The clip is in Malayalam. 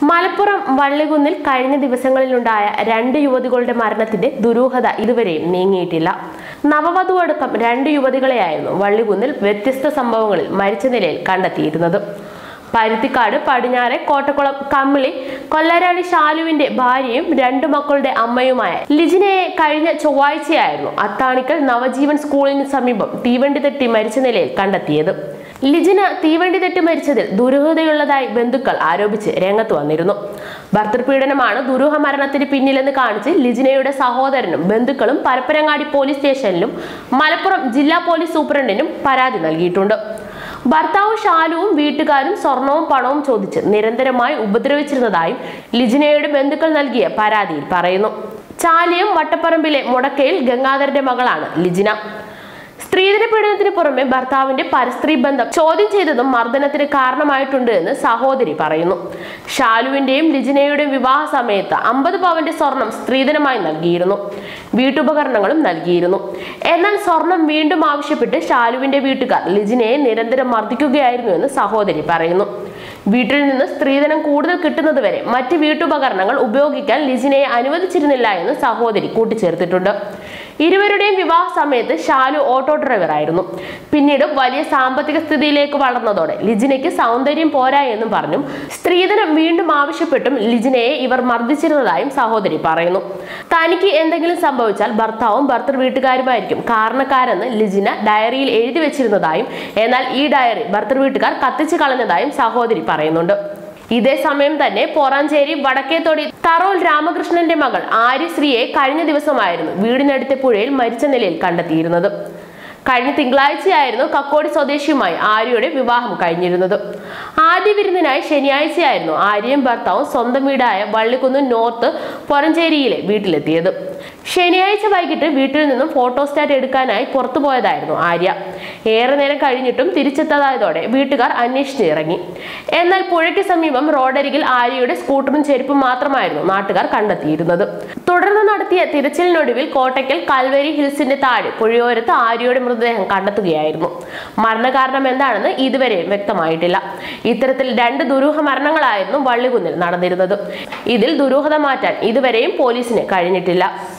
മലപ്പുറം വള്ളിക്കുന്നിൽ കഴിഞ്ഞ ദിവസങ്ങളിലുണ്ടായ 2 യുവതികളുടെ മരണത്തിന്റെ ദുരൂഹത ഇതുവരെയും നീങ്ങിയിട്ടില്ല. നവവധു അടക്കം 2 യുവതികളെയായിരുന്നു വള്ളിക്കുന്നിൽ വ്യത്യസ്ത സംഭവങ്ങളിൽ മരിച്ച നിലയിൽ കണ്ടെത്തിയിരുന്നത്. പരുത്തിക്കാട് പടിഞ്ഞാറെ കോട്ടക്കുളം കമ്മിളി കൊല്ലരാളി ഷാലുവിന്റെ ഭാര്യയും 2 മക്കളുടെ അമ്മയുമായ ലിജിനയെ കഴിഞ്ഞ ചൊവ്വാഴ്ചയായിരുന്നു അത്താണിക്കൽ നവജീവൻ സ്കൂളിന് സമീപം തീവണ്ടി തട്ടി മരിച്ച നിലയിൽ കണ്ടെത്തിയത്. ലിജിന തീവണ്ടി തെറ്റി മരിച്ചതിൽ ദുരൂഹതയുള്ളതായി ബന്ധുക്കൾ ആരോപിച്ച് രംഗത്ത് വന്നിരുന്നു. ഭർത്തൃപീഡനമാണ് ദുരൂഹ മരണത്തിന് പിന്നിലെന്ന് കാണിച്ച് ലിജിനയുടെ സഹോദരനും ബന്ധുക്കളും പരപ്പനങ്ങാടി പോലീസ് സ്റ്റേഷനിലും മലപ്പുറം ജില്ലാ പോലീസ് സൂപ്രണ്ടിനും പരാതി നൽകിയിട്ടുണ്ട്. ഭർത്താവ് ഷാലുവും വീട്ടുകാരും സ്വർണവും പണവും ചോദിച്ച് നിരന്തരമായി ഉപദ്രവിച്ചിരുന്നതായും ലിജിനയുടെ ബന്ധുക്കൾ നൽകിയ പരാതിയിൽ പറയുന്നു. ചാലിയം വട്ടപ്പറമ്പിലെ മുടക്കയിൽ ഗംഗാധരന്റെ മകളാണ് ലിജിന. സ്ത്രീധന പീഡനത്തിന് പുറമെ ഭർത്താവിന്റെ പരസ്ത്രീ ബന്ധം ചോദ്യം ചെയ്തതും മർദ്ദനത്തിന് കാരണമായിട്ടുണ്ട് എന്ന് സഹോദരി പറയുന്നു. ഷാലുവിന്റെയും ലിജിനയുടെയും വിവാഹ സമയത്ത് 50 പവന്റെ സ്വർണം സ്ത്രീധനമായി നൽകിയിരുന്നു. വീട്ടുപകരണങ്ങളും നൽകിയിരുന്നു. എന്നാൽ സ്വർണം വീണ്ടും ആവശ്യപ്പെട്ട് ഷാലുവിന്റെ വീട്ടുകാർ ലിജിനയെ നിരന്തരം മർദ്ദിക്കുകയായിരുന്നു എന്ന് സഹോദരി പറയുന്നു. വീട്ടിൽ നിന്ന് സ്ത്രീധനം കൂടുതൽ കിട്ടുന്നതുവരെ മറ്റ് വീട്ടുപകരണങ്ങൾ ഉപയോഗിക്കാൻ ലിജിനയെ അനുവദിച്ചിരുന്നില്ല എന്ന് സഹോദരി കൂട്ടിച്ചേർത്തിട്ടുണ്ട്. ഇരുവരുടെയും വിവാഹ സമയത്ത് ഷാലു ഓട്ടോ ഡ്രൈവർ ആയിരുന്നു. പിന്നീട് വലിയ സാമ്പത്തിക സ്ഥിതിയിലേക്ക് വളർന്നതോടെ ലിജിനയ്ക്ക് സൗന്ദര്യം പോരാ എന്നും പറഞ്ഞും സ്ത്രീധനം വീണ്ടും ആവശ്യപ്പെട്ടും ലിജിനയെ ഇവർ മർദ്ദിച്ചിരുന്നതായും സഹോദരി പറയുന്നു. തനിക്ക് എന്തെങ്കിലും സംഭവിച്ചാൽ ഭർത്താവും ഭർത്തൃ വീട്ടുകാരുമായിരിക്കും കാരണക്കാരെന്ന് ലിജിന ഡയറിയിൽ എഴുതി വെച്ചിരുന്നതായും എന്നാൽ ഈ ഡയറി ഭർത്തൃ വീട്ടുകാർ കത്തിച്ചു കളഞ്ഞതായും സഹോദരി പറയുന്നുണ്ട്. ഇതേ സമയം തന്നെ പോറാഞ്ചേരി വടക്കേത്തോടി തറോൽ രാമകൃഷ്ണന്റെ മകൾ ആര്യശ്രീയെ കഴിഞ്ഞ ദിവസമായിരുന്നു വീടിനടുത്ത പുഴയിൽ മരിച്ച നിലയിൽ കണ്ടെത്തിയിരുന്നത്. കഴിഞ്ഞ തിങ്കളാഴ്ചയായിരുന്നു കക്കോടി സ്വദേശിയുമായി ആര്യയുടെ വിവാഹം കഴിഞ്ഞിരുന്നത്. ആദ്യ വിരുന്നിനായി ശനിയാഴ്ചയായിരുന്നു ആര്യയും ഭർത്താവും സ്വന്തം വീടായ വള്ളിക്കുന്ന് നോർത്ത് പൊറഞ്ചേരിയിലെ വീട്ടിലെത്തിയത്. ശനിയാഴ്ച വൈകിട്ട് വീട്ടിൽ നിന്നും ഫോട്ടോസ്റ്റാറ്റ് എടുക്കാനായി പുറത്തു പോയതായിരുന്നു ആര്യ. ഏറെ നേരം കഴിഞ്ഞിട്ടും തിരിച്ചെത്താതായതോടെ വീട്ടുകാർ അന്വേഷിച്ച് ഇറങ്ങി. എന്നാൽ പുഴയ്ക്ക് സമീപം റോഡരികിൽ ആര്യയുടെ സ്കൂട്ടറും ചെരുപ്പും മാത്രമായിരുന്നു നാട്ടുകാർ കണ്ടെത്തിയിരുന്നത്. തുടർന്ന് നടത്തിയ തിരച്ചിലിനൊടുവിൽ കോട്ടയ്ക്കൽ കൽവരി ഹിൽസിന്റെ താഴെ പുഴയോരത്ത് ആര്യയുടെ മൃതദേഹം കണ്ടെത്തുകയായിരുന്നു. മരണകാരണം എന്താണെന്ന് ഇതുവരെ വ്യക്തമായിട്ടില്ല. ഇത്തരത്തിൽ 2 ദുരൂഹ മരണങ്ങളായിരുന്നു വള്ളിക്കുന്നിൽ നടന്നിരുന്നത്. ഇതിൽ ദുരൂഹത മാറ്റാൻ ഇതുവരെയും പോലീസിന് കഴിഞ്ഞിട്ടില്ല.